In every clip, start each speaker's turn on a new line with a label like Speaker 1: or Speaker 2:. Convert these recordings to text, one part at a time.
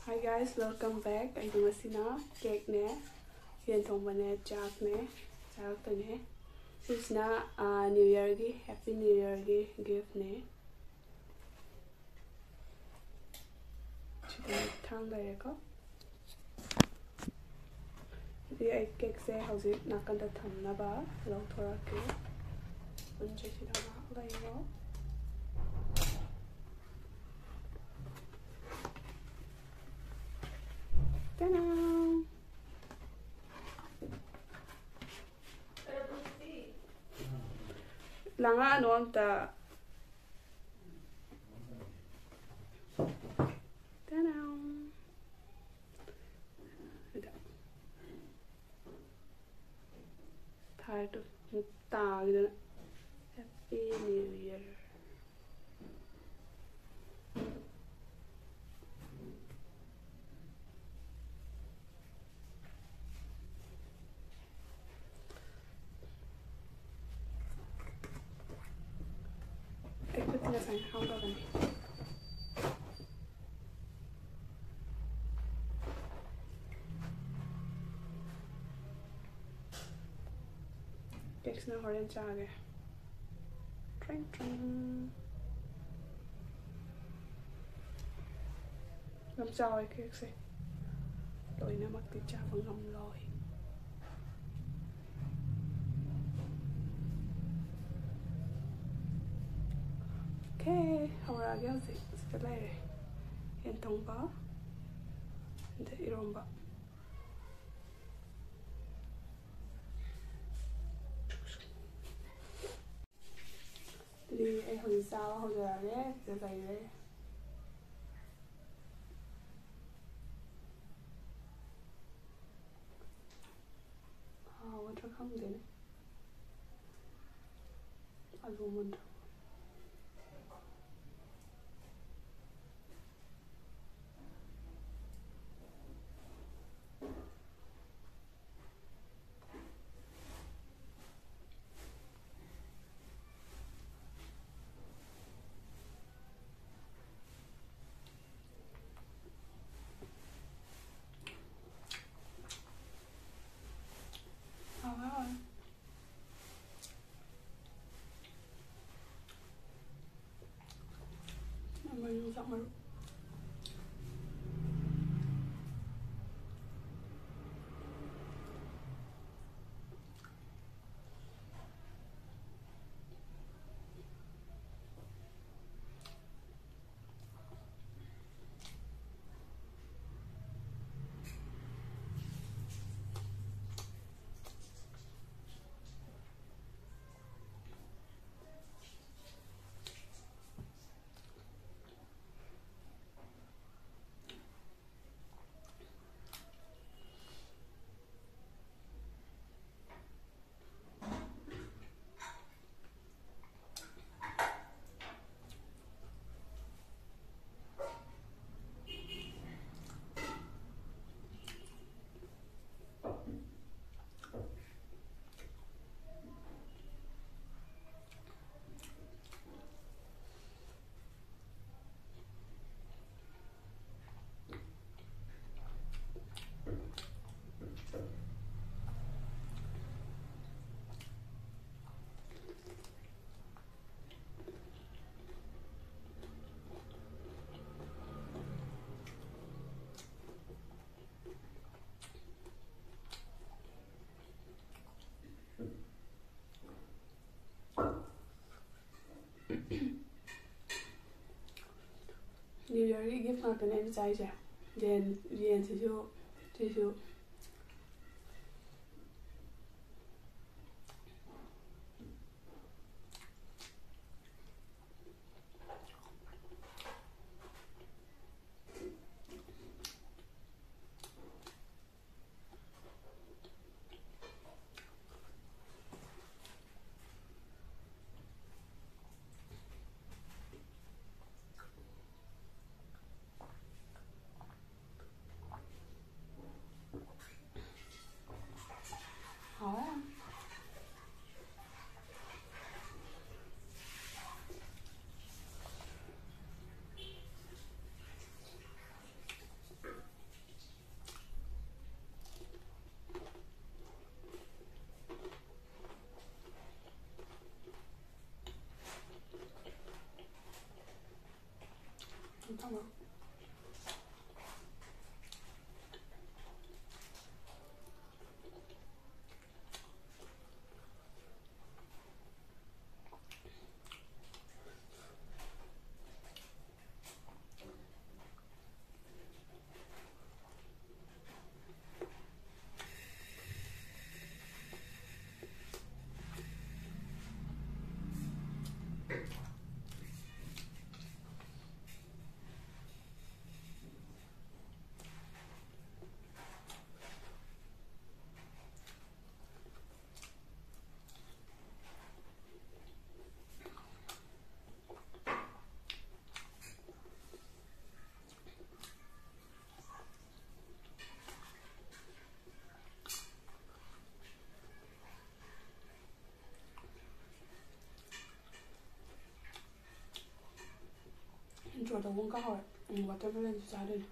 Speaker 1: Hi guys, welcome back. I am Masina. Cake ne, yen thongba ne, chak ne, chak ta ne. This na New Year gi, Happy New Year gi gift ne. Chida thang da ko. Di ai cake se hauji nakan da thamna ba lo thora ke. Unje chida ma lai ro. Ta-da! Langa ano ang ta. Ta-da! Tired of Happy New Year. I put in a sign. How about me? Cakes na horen chage. Tring tring. Ngâm chao ai cake se. Lôi na mặc tiết cha bằng ngâm lôi. Okay, hora gyal si spelare. Yen tongba. Nde iromba. Đi ai hồi sao hồi giờ đấy, giờ dày đấy. What are coming in? Almond. Wow. Mình dọn mà New Year gift nào tên em trai chả. Then chỉ ꯇꯧꯕ ꯍꯧꯔꯦ ꯋꯥꯇꯔꯃꯦꯂꯟꯁꯨ ꯆꯥꯗꯣꯏꯅꯦ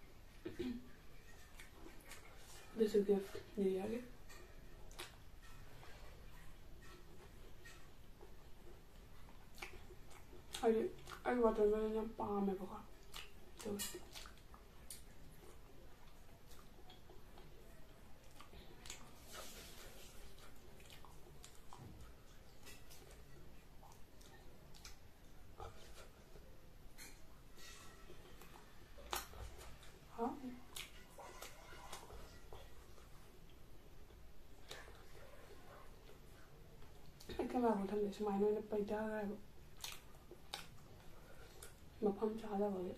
Speaker 1: ꯑꯗꯨꯁꯨ gift new ꯏꯌꯔꯒꯤ ꯍꯥꯏꯗꯤ ꯑꯩ watermelon ꯌꯥꯝ ꯄꯥꯝꯃꯦꯕꯀꯣ ꯑꯗꯨꯒ camera ꯃꯊꯪꯗ ꯁꯨꯃꯥꯏꯅ ꯑꯣꯏꯅ ꯄꯩꯊꯈ꯭ꯔꯦꯕ ꯃꯐꯝ ꯆꯥꯗꯕꯒꯤ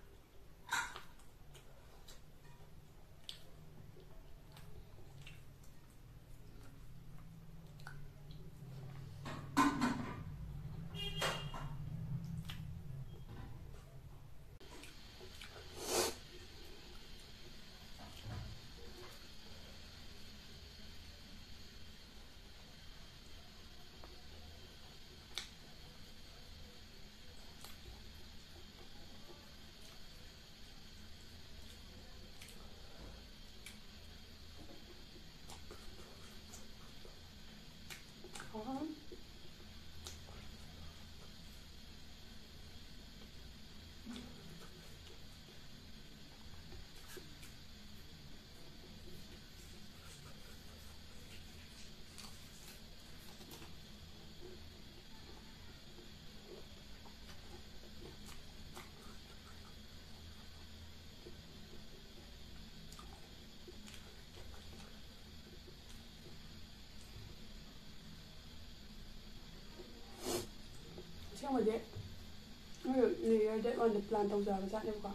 Speaker 1: ꯑꯁꯦꯡꯕꯗꯤ ꯅ꯭ꯌꯨ ꯏꯌꯔ ꯗꯦꯠ 1ꯗ ꯄ꯭ꯂꯥꯟ ꯇꯧꯖꯕ ꯖꯥꯠꯅꯦꯕꯀꯣ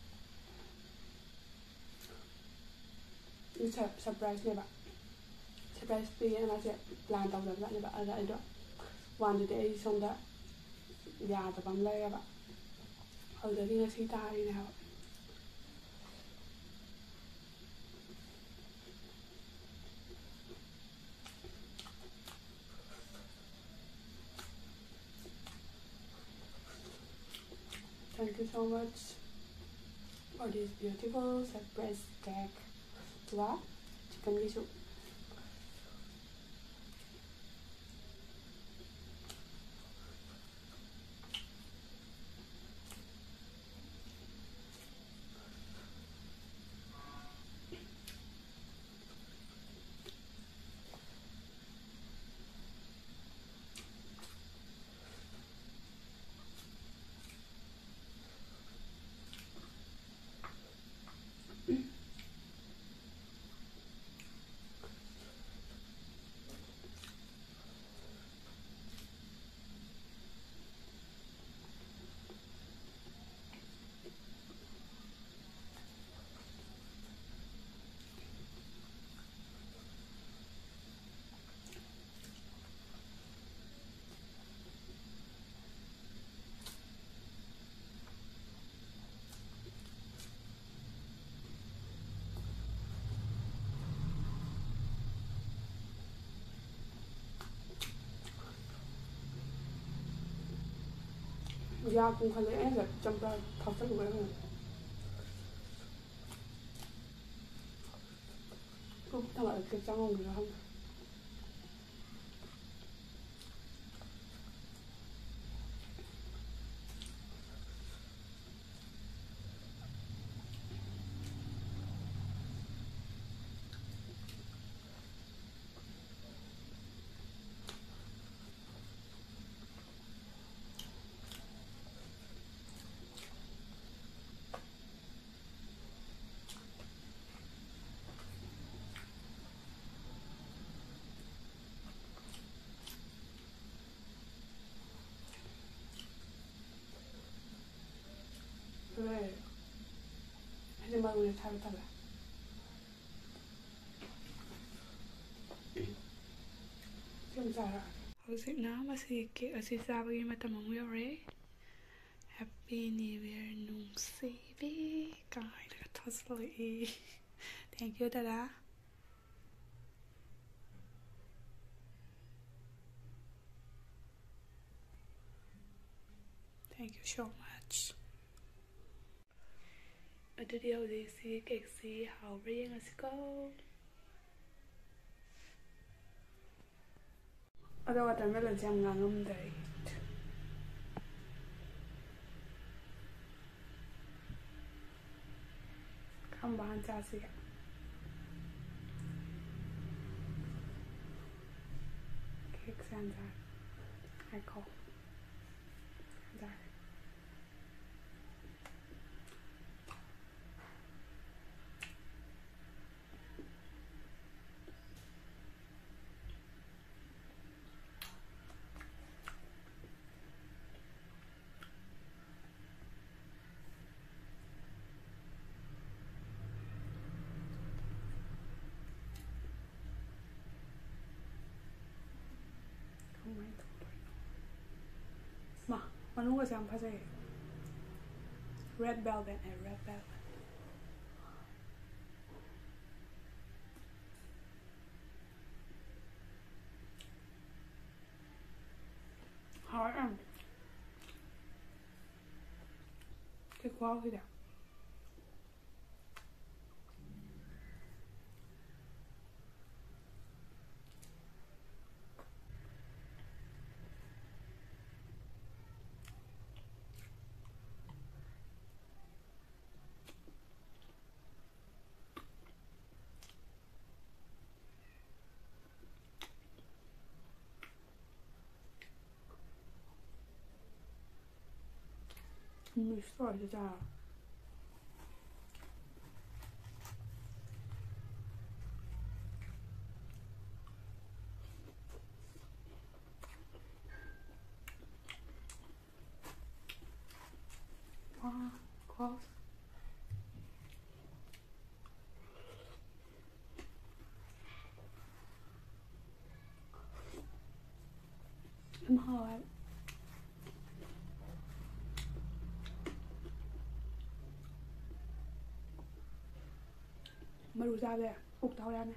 Speaker 1: ꯁꯔꯄ꯭ꯔꯥꯏꯖꯅꯦꯕ ꯁꯔꯄ꯭ꯔꯥꯏꯖ ꯄꯤꯒꯦꯅ ꯃꯥꯁꯦ ꯄ꯭ꯂꯥꯟ ꯇꯧꯖꯕ ꯖꯥꯠꯅꯦꯕ ꯑꯗ ꯑꯩꯗꯣ 1ꯗꯨꯗꯤ ꯑꯩ ꯁꯣꯝꯗ ꯌꯥꯗꯕ ꯑꯃ ꯂꯩꯌꯦꯕ ꯑꯗꯨꯗꯒꯤ ꯉꯁꯤ ꯇꯥꯔꯤꯅꯦ ꯍꯥꯏꯕ Thank you so much for this beautiful surprise cake. Và chicken gisu. Ya cũng không lẽ là trong ta thật rất là không cũng thằng lại cái trong người không 그래 하지만 우리 잘 타라 좀 잘. ꯍꯧꯖꯤꯛꯅ ꯃꯁꯤ ꯀꯦꯛ ꯑꯁꯤ ꯆꯥꯕꯒꯤ ꯃꯇꯝ ꯑꯃꯨꯛ ꯌꯧꯔꯦ. Happy new year ꯅꯨꯡꯁꯤꯕꯤ ꯀꯥꯏꯅꯒ ꯊꯥꯖꯤꯜꯂꯛꯏ. ꯊꯦꯡꯛ ꯌꯨ ꯗꯗꯥ. Thank you so much. ꯑꯗꯨꯗꯤ ꯍꯧꯖꯤꯛꯁꯤ ꯀꯦꯛꯁꯤ ꯍꯥꯎꯕ꯭ꯔꯥ ꯌꯦꯡꯉꯁꯤꯀꯣ. ꯑꯗꯣ ꯋꯥꯇꯔꯃꯦꯂꯟꯁꯦ ꯌꯥꯝ ꯉꯥꯡꯉꯝꯗ꯭ꯔꯦ ꯑꯩ. ꯀꯔꯝꯕ ꯍꯥꯟꯅ ꯆꯥꯁꯤꯒꯦ? ꯀꯦꯛꯁꯦ ꯍꯥꯟꯅ ꯆꯥꯔꯦ. ꯉꯥꯏꯈꯣ. ꯆꯥꯔꯦ. 그만 마, manungasi ang pasay. Red velvet and red velvet. Hard. Cái quá kìa. 있어 진짜. 와, gross. hard. Mày đủ sao vậy? Ục tao ra này.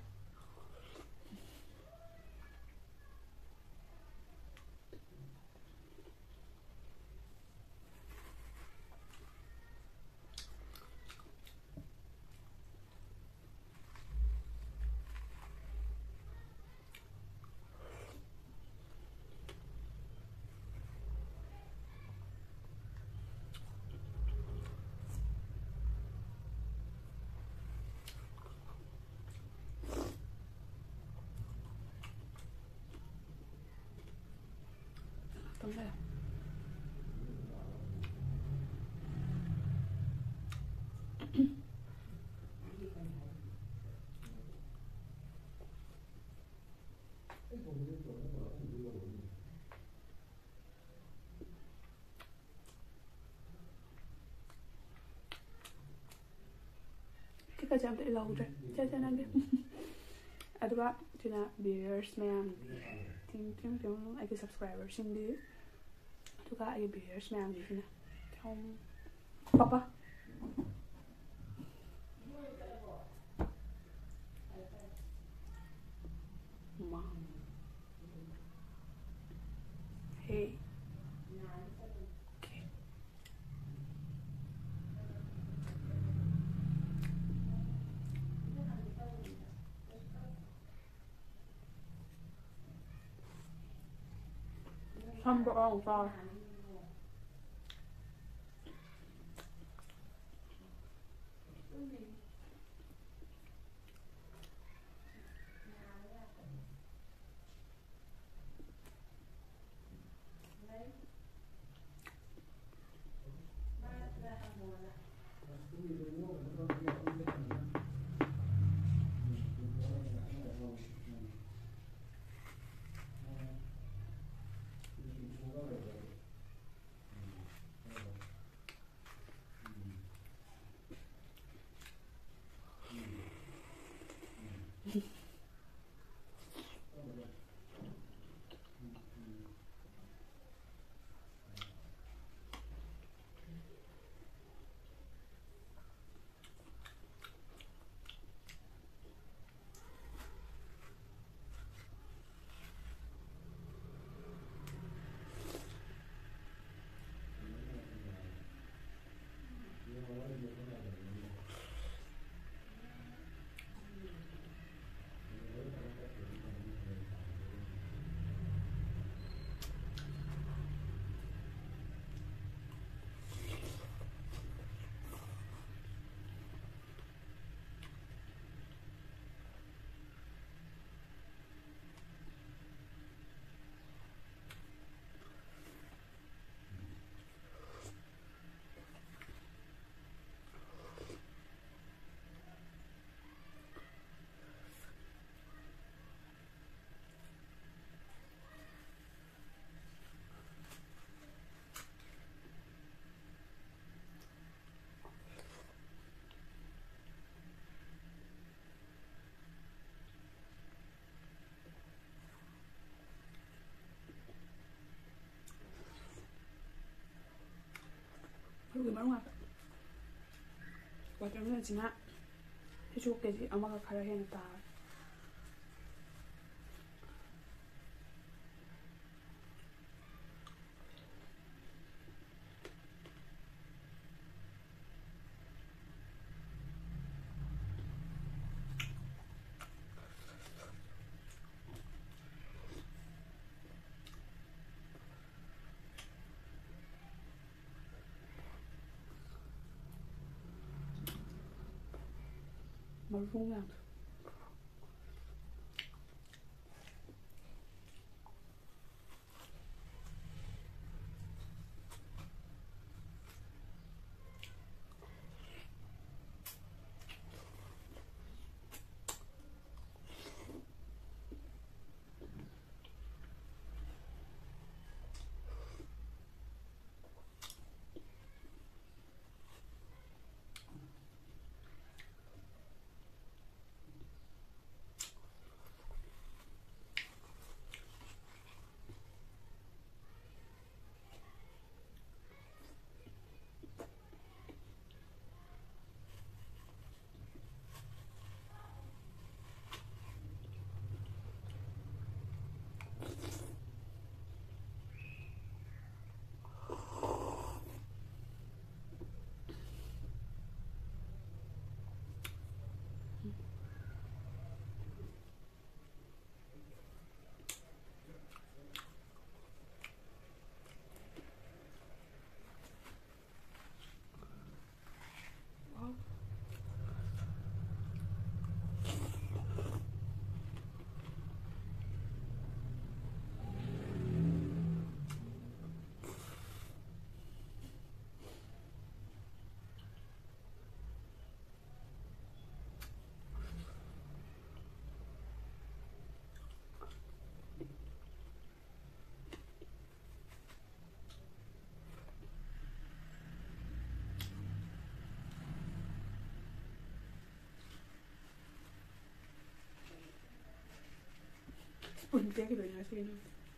Speaker 1: Tấm đây. Cái chạm lại lâu rồi. Chơi năng đi. Aduga tuna viewers ma'am. Ting ai cái subscribers xin đi. Aduga ai viewers ma'am đi nè. Không. Papa. Mom. Hey. Okay. Some wrong sorry. ꯃꯔꯨ ꯉꯥꯛꯇ ꯋꯥꯇꯔꯃꯦꯂꯟꯁꯤꯅ ꯁꯤꯁꯨ ꯀꯦꯖꯤ ꯑꯃꯒ ꯈꯔ ꯍꯦꯟꯅ ꯇꯥꯔꯦ ꯃꯔꯨ ꯃꯌꯥꯝꯗꯣ Unfair gewesen, als wir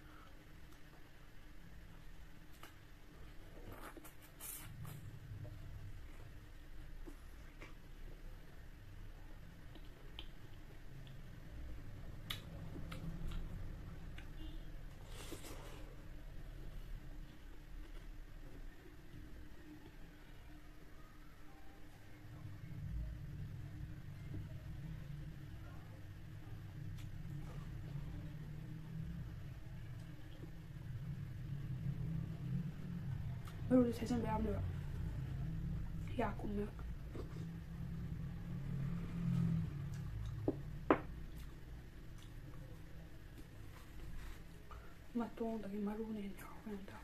Speaker 1: ꯃꯔꯨꯗꯤ ꯁꯦꯠꯆꯟꯕ ꯌꯥꯝꯅꯦꯕ ꯌꯥꯛꯀꯨꯝꯅꯦꯕ ꯃꯇꯣꯡꯗꯒꯤ ꯃꯔꯨꯅ ꯍꯦꯟꯅ ꯌꯥꯎꯕ ꯇꯧꯋꯦ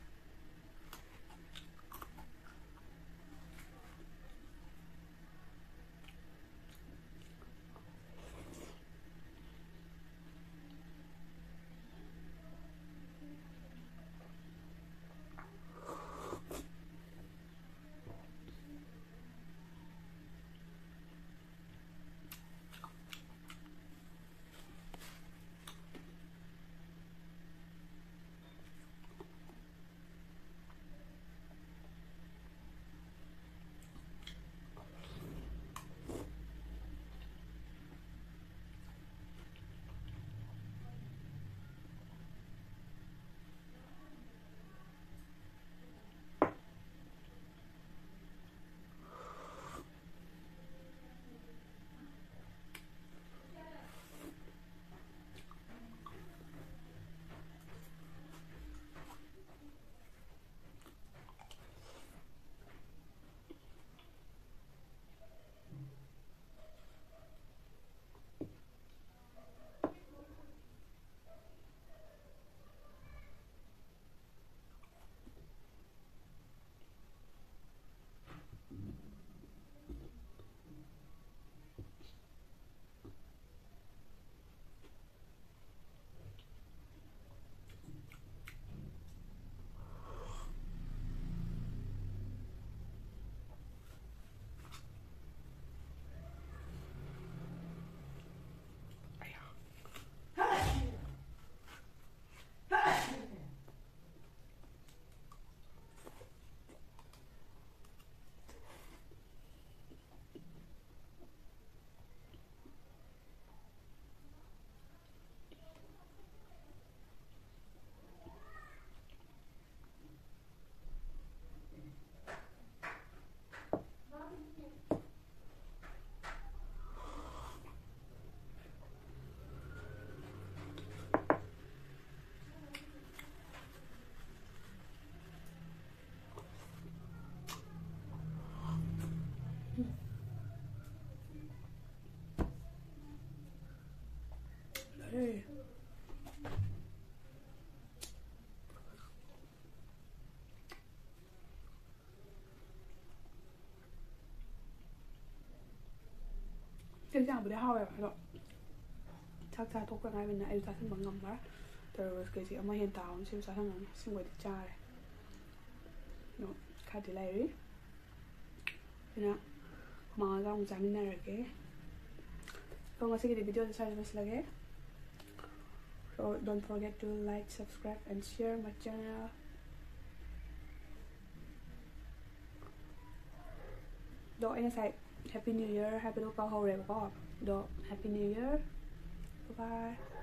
Speaker 1: Hey. Cái dạng bữa hao vậy đó. Chắc cha tốt cái ngày bên này ta xin bằng ngầm đó. Từ cái gì mà hiện tạo xem sao thằng xin quay cha này. Nó khai thì lại đi. Thế nào? Mà ra ông giảm này cái. Kung masih di video saya tulis lagi. So don't forget to like, subscribe, and share my channel. Đó anh say Happy New Year, Happy New Year, Happy New Year. Bye bye.